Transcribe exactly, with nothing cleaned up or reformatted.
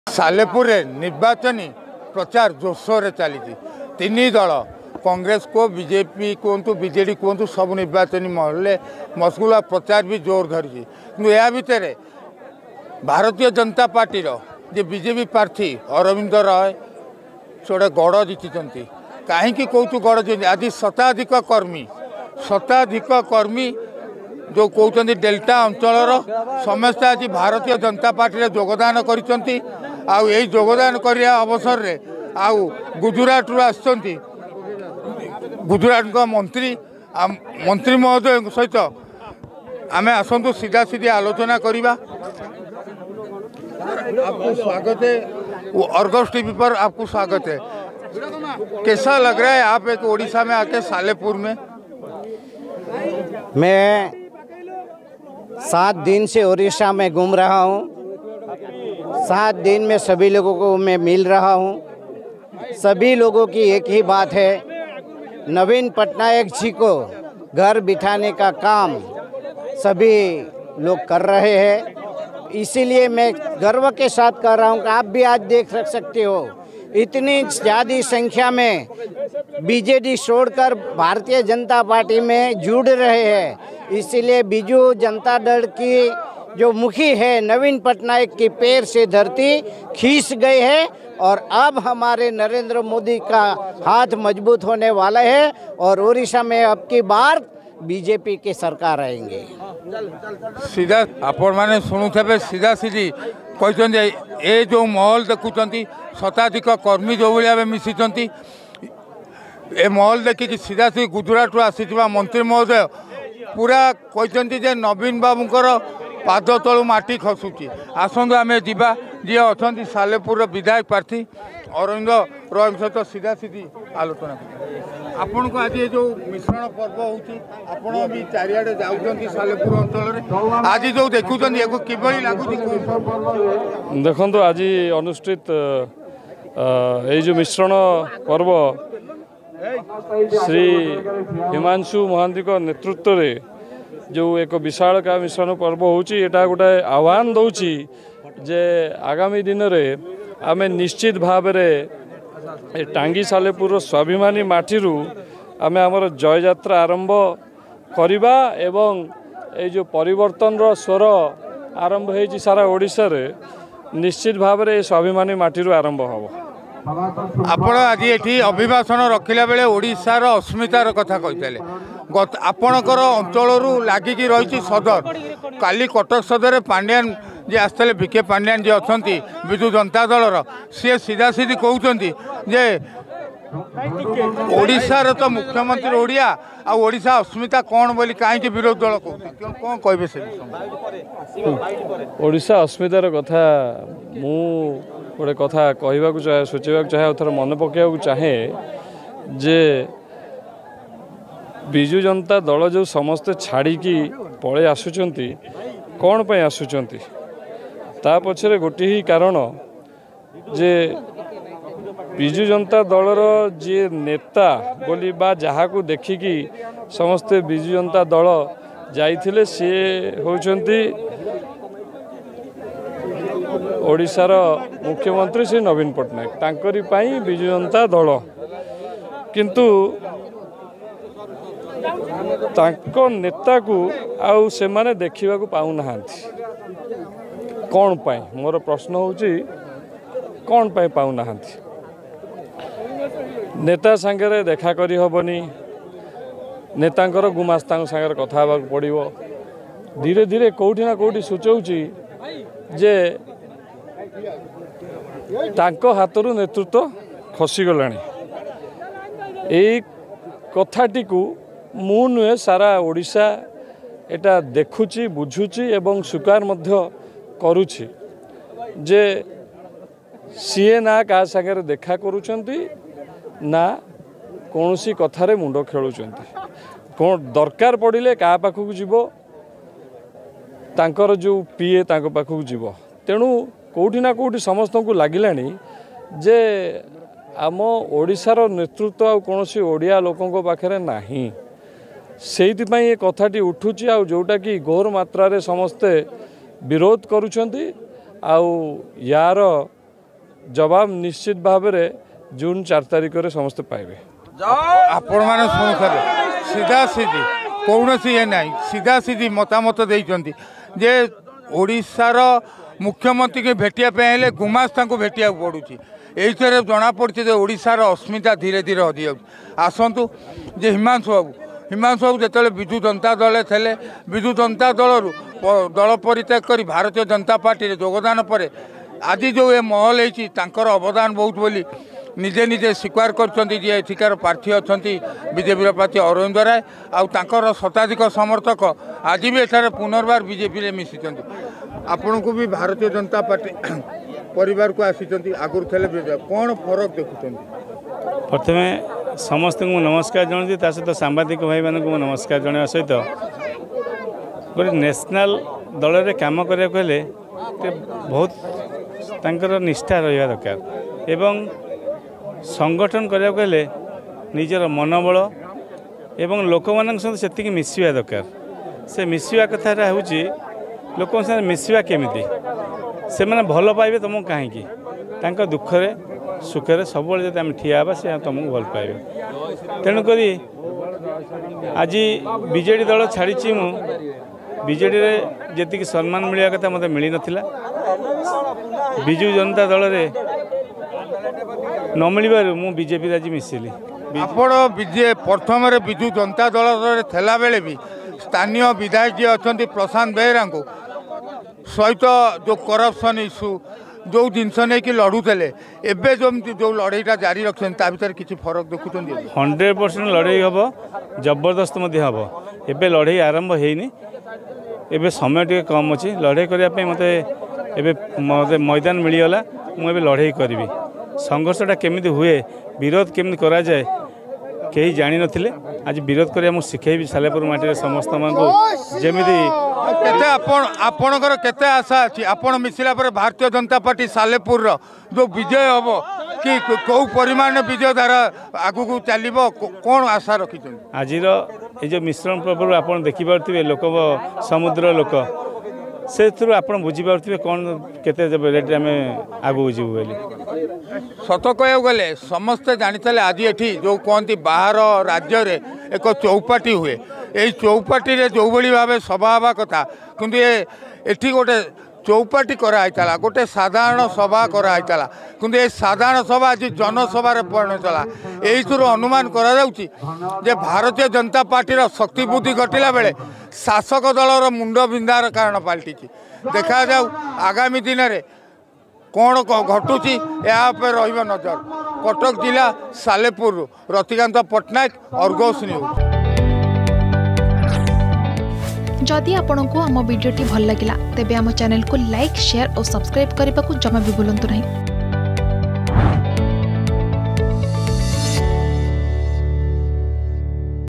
सालेपुर निर्वाचनी प्रचार जोरसोर चली तीन दल कांग्रेस को बीजेपी कहतु बीजेडी कहतु सब निर्वाचनी महल मशगुला प्रचार भी जोर धरी या भितर भारतीय जनता पार्टी जे बीजेपी प्रार्थी अरविंद राय से गड़ जीति कहीं कौतु गड़ जीति आज शताधिक कर्मी शताधिक कर्मी जो कहते डेल्टा अंचल समस्ते आज भारतीय जनता पार्टी योगदान कर योगदान करने अवसर रे आउ गुजरात रु आसुँच गुजरात का मंत्री मंत्री महोदय सहित आम आसतु सीधा सीधी आलोचना करवा। आपको स्वागत है अर्गस टीवी पर, आपको स्वागत है। कैसा लग रहा है आप एक ओडिशा में आके सालेपुर में? मैं सात दिन से उड़ीसा में घूम रहा हूँ। सात दिन में सभी लोगों को मैं मिल रहा हूँ। सभी लोगों की एक ही बात है, नवीन पटनायक जी को घर बिठाने का काम सभी लोग कर रहे हैं। इसीलिए मैं गर्व के साथ कह रहा हूँ कि आप भी आज देख सकते हो इतनी ज़्यादा संख्या में बीजेडी छोड़कर भारतीय जनता पार्टी में जुड़ रहे हैं। इसीलिए बीजू जनता दल की जो मुखी है नवीन पटनायक के पैर से धरती खींच गई है और अब हमारे नरेंद्र मोदी का हाथ मजबूत होने वाला है और उड़ीसा में अब की बार बीजेपी की सरकार आएंगे। सीधा आपण मैंने शुणुथे सीधा सीधी कहते ये जो महल देखुंत शताधिक कर्मी जो भाई मिशिंट ए महल देखिए सीधा सीधी गुजरात आसी मंत्री महोदय पूरा कहते नवीन बाबूंकर पाद तलू माटी खसुची। आसतु आम जा जी अच्छा सालेपुर विधायक प्रार्थी अरविंद रॉय सहित सीधा सीधी आलोचना आपण को आज जो मिश्रण पर्व होती भी चारिआडे जाऊँच सालेपुर अंचल आज जो देखुं कि लगुच देखो आज अनुष्ठित ये जो मिश्रण पर्व श्री हिमांशु महांती को नेतृत्व में जो एक विशाल का मिश्रण पर्व होटा गोटे आह्वान दौची जे आगामी दिन में आम निश्चित भाव में टांगी सालेपुर स्वाभिमानी माटीरू आम आमर जय यात्रा आरंभ करवा एवं ये जो परिवर्तन रो स्वर आरंभ हो सारा ओडिशा रे निश्चित भाव में स्वाभिमानी माटीरू आरंभ हम। आपण आज ये अभिभाषण रखिला बेले ओडिशार अस्मितार कथा कहते आपणकर अंचल लगिकी रही सदर काली कटक सदर पांड्यान जी आसते विके पांड्यान जी अच्छा विजु जनता दलर सी सीधा सीधी कहते जे ओडिशार तो मुख्यमंत्री ओडिया आ ओडिशा अस्मिता कौन बोली कहीं विरोध दल कहते कौन कहे से ओडिशा अस्मितार कथा मु गोटे कथा कहवाक चाहे सोचवाक चाहे थोड़ा मन पकड़ा चाहे जे विजु जनता दल जो समस्ते छाड़ी पड़े आसुंच कौन पे आसुंच ता पछरे गोटे ही कारण जे विजु जनता दलर जी नेता बोली बा जहाँ को देखिकी समस्ते विजु जनता दल जाइथिले सी होचंती ओडिशार मुख्यमंत्री श्री नवीन पटनायक तांकरी पाई विजु जनता दल किंतु तांको नेता को आउ से माने देखा पाऊ ना कौन पाई मोर प्रश्न होची कौन पाई पाऊ ना नेता सांगे देखा करी हबनी नेतांकर गुमास्ता सांगे कथा हबाक पड़िबो धीरे धीरे कोठी ना कोठी सूचौची जे तांको हाथरू नेतृत्व खसी गलानी। एई कथाटी को मु नुहे सारा ओडिशा एटा देखुची बुझुची एवं स्वीकार मध्य करुची जे सीए ना का सागर देखा करुचंती ना कौनसी कथारे मुंड खेलुचंती कौन दरकार पड़िले का पाखक जीवो तांकर जो पीए तांको पाखक जीवो तेणु कोठी ना कोठी समस्त को लगिलानी जे आम ओडिशार नेतृत्व आ कौनसी ओडिया लोकों पाखे नाही से कथाटी उठुची आ जोटा कि घोर मात्रा रे समस्ते विरोध करुछंती आउ यार जवाब निश्चित भाव में जून चार तारिख में समस्त पाइबे। आपण मैंने शुणुथे सीधा सीधी कौन सी ये ना सीधा सीधी मतामत देते जे ओडिशार मुख्यमंत्री के भेटिया हेले गुमास्ता को भेटिया पड़ुची ये जना पड़ी ओडिशार अस्मिता धीरे धीरे हदि आसतु जे हिमांशु बाबू हिमांशु बाबू जो विजु जनता दल थे विजु जनता दल दल परित्याग कर भारतीय जनता पार्टी योगदान पर आज जो ये महल होकर अवदान बहुत बोली निजे निजे स्वीकार कर प्रार्थी अच्छा बीजेपी प्रार्थी अरविंद राय आर शताधिक समर्थक आज भी एठार पुनर्बार बीजेपी मिसी आपण को भी भारतीय जनता पार्टी परिवार को आसी आगुरी थे कौन फरक देखुं? प्रथम समस्त को नमस्कार जनाऊँ सहित सांबादिक भाई मानक नमस्कार जनावा सहित गोटे नेशनल दल में कम करने बहुत तांकर निष्ठा रहा दरकार एवं संगठन करने निजर मनोबल एवं लोक मान सहित मिसवा दरकार से मिसवा कथा हूँ लोक मिसवा केमिति से मैंने भल पाइबे तुमको कहीं दुखरे सुखरे सब जब आम ठिया से तुमको भल पाइबे। तेणुक आज बीजेडी दल छाड़ी मु बीजेडी जी सम्मान मिलवा कथा मत मिल नाला विजु जनता दल रे न मिलबार मु बीजेपी आज मिसिली। आपण विजय प्रथम विजु जनता दल थेला बेले भी स्थानीय विधायक जी अच्छा प्रशांत बेहेरा को सहित जो करप्शन इश्यू जो जिनस नहीं कि लड़ुले एवं जो जो लड़ईटा जारी रखते भर किसी फरक देखुं? हंड्रेड परसेंट लड़ई हम जबरदस्त हम एवं लड़ई आरंभ होनी एवं समय टे कम अच्छी लड़ई करने मत मत मैदान मिलगला मुझे लड़ई करी संघर्षटा केमी हुए विरोध केमी करा जाए कहीं जानी नथिले आज विरोध करिया मु शिखेबी सालेपुर माटी समस्त को जेमिति केते आपण आपणकर केते आशा अछि आपण मिसिला पर भारतीय जनता पार्टी सालेपुर रो जो विजय हबो कि को परिमाण विजय धारा आगु को चलिबो कोन आशा रखिछन? आजिर ए जो मिश्रण प्रभु आपण देखि पारथिबे लोक समुद्र लोक से थ्रू आपण बुझी पारथिबे कोन केते रेट आम आगु जीवु बोली। सत कह गले समस्ते जानी आज ये जो कहती बाहर राज्य रे एक चौपाटी हुए यही चौपाटी रे जो भली भाव सभा हवा कथा किंतु ये गोटे चौपाटी कराइला गोटे साधारण सभा कराइला किंतु ये साधारण सभा आज जनसभा परिणत है। यही अनुमान करा जे भारतीय जनता पार्टी शक्ति बुद्धि घटिला बेले शासक दलर मुंड बिंधार कारण पलटि देखा जाऊ आगामी दिन में कौन घटुची यापर रही नजर। कटक जिला सालेपुर रतिकांत पट्टनायक अर्गस न्यूज। जदि आपंक आम भिडी भल लगा तेब आम चैनल को लाइक शेयर और सब्सक्राइब करने को जमा भी भूलु नहीं।